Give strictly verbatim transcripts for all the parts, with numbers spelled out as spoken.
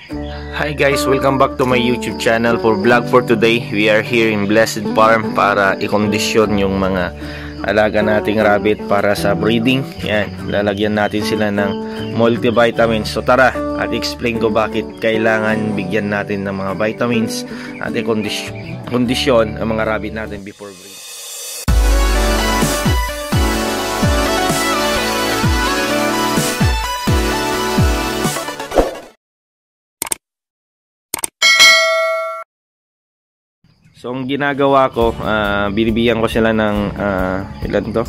Hi guys, welcome back to my YouTube channel. For vlog for today, we are here in Blessed Farm para i-kondisyon yung mga alaga nating rabbit para sa breeding. Yan, lalagyan natin sila ng multivitamins. So tara, at explain ko bakit kailangan bigyan natin ng mga vitamins at i-kondisyon ang mga rabbit natin before breeding. So ang ginagawa ko, uh, binibigyan ko sila ng uh, ilan to?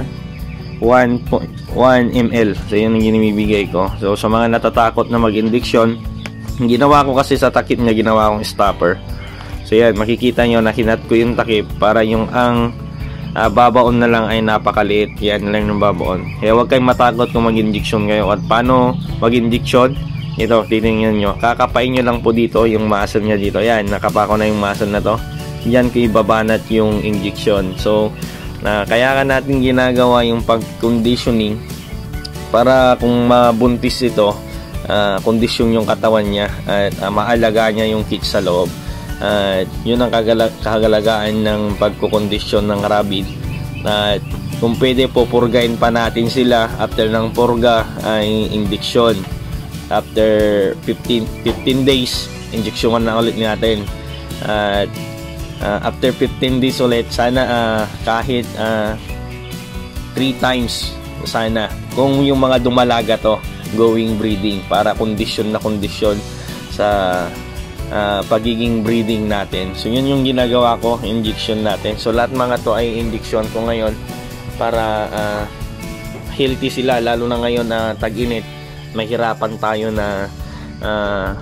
one milliliter. So yun ang ginibigay ko. So sa mga natatakot na mag-injection, ginawa ko kasi sa takip niya, ginawa kong stopper. So yan, makikita nyo na hinat ko yung takip para yung ang uh, babaon na lang ay napakaliit. Yan lang yung babaon. Kaya huwag kayong matakot kung mag-injection kayo. At paano mag-injection? Ito, titingnan nyo. Kakapain nyo lang po dito yung muscle niya dito. Yan, nakapa ko na yung muscle na to. Yan ko ibabanat yung injection. So, na kaya ka natin ginagawa yung pag-conditioning para kung mabuntis ito, uh, kondisyon yung katawan niya at uh, maalaga niya yung kits sa loob. At uh, yun ang kahalagaan ng pagkukondisyon ng rabbit. At uh, kung pwede po, purgain pa natin sila. After ng purga ay injection. After fifteen days, injeksyonan na ulit natin. At uh, after fifteen days ulit, sana uh, kahit uh, three times sana. Kung yung mga dumalaga to, going breeding para kondisyon na kondisyon sa uh, pagiging breeding natin. So yun yung ginagawa ko, injection natin. So lahat mga to ay injection ko ngayon para uh, healthy sila, lalo na ngayon na uh, tag-init. Mahirapan tayo na uh,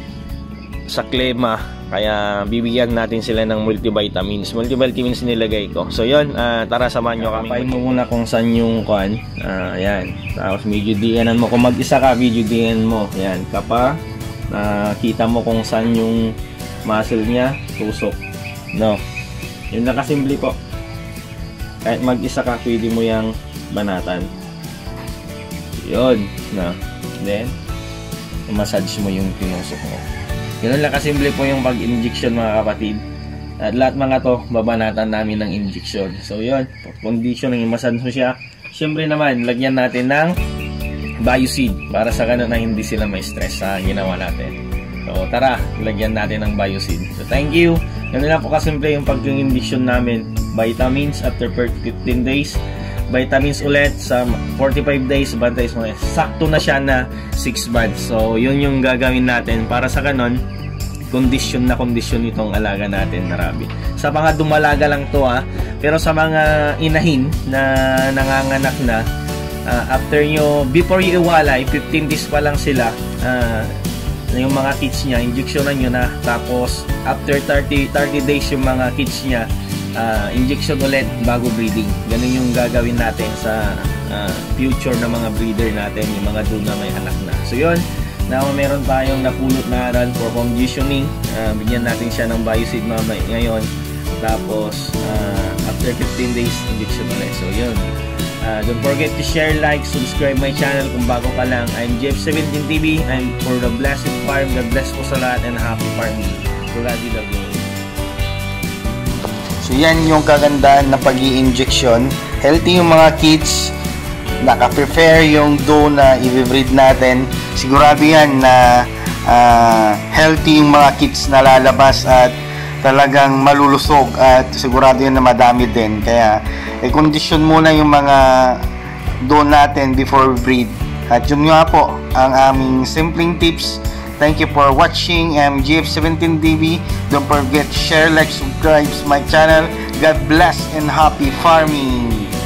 sa klima, kaya bibigyan natin sila ng multivitamins. Multivitamins nilagay ko. So yun, uh, tara samahan nyo kami. Kapain mo muna kung saan yung kuan. Uh, ayan. Tapos medyo dianan mo. Kung mag-isa ka, medyo dianan mo. Ayan. Kapa, uh, kita mo kung saan yung muscle niya. Tusok. No. Yun na kasimple po. Kahit mag-isa ka, pwede mo yung banatan. Yun. No. Then, massage mo yung pinusok mo. Ganun lang kasimple po yung pag-injection mga kapatid. At lahat mga to, babanatan namin ng injection. So yun, condition ng i-massage mo siya. Siyempre naman, lagyan natin ng Bioseed para sa ganun na hindi sila may stress sa ginawa natin. So tara, lagyan natin ng Bioseed. So thank you. Ganun lang po kasimple yung pag-injection namin. Vitamins after fifteen days. Vitamins ulit sa forty-five days, bantays mo. Sakto na siya na six months. So, yun yung gagawin natin para sa kanon, kondisyon na kondisyon itong alaga natin na rabbit. Sa mga dumalaga lang to ha, pero sa mga inahin na nanganganak na, uh, after nyo, before you iwalay, fifteen days pa lang sila, uh, yung mga kids niya, injectionan nyo na. Tapos, after thirty days yung mga kids niya, Uh, injection ulit bago breeding. Ganun yung gagawin natin sa uh, future na mga breeder natin, yung mga doon na may anak na. So yun, now meron tayong napulot na aral for conditioning. Uh, bigyan natin siya ng Bioseed mamay ngayon. Tapos uh, after fifteen days, injection ulit. So yun, uh, don't forget to share, like, subscribe my channel kung bago ka lang. I'm Jeff seventeen T V. I'm for the Blessed Farm. God bless po sa lahat and happy farming. Tuladi love you. So yan yung kagandahan na pag-i-injection. Healthy yung mga kids. Naka-prepare yung doe na i-breed natin. Sigurado yan na uh, healthy yung mga kids na lalabas at talagang malulusog. At sigurado yan na madami din. Kaya i-condition muna yung mga doe natin before breed. At yun nga po ang aming simpleng tips. Thank you for watching. I'm G F seventeen T V. Don't forget to share, like, subscribe to my channel. God bless and happy farming.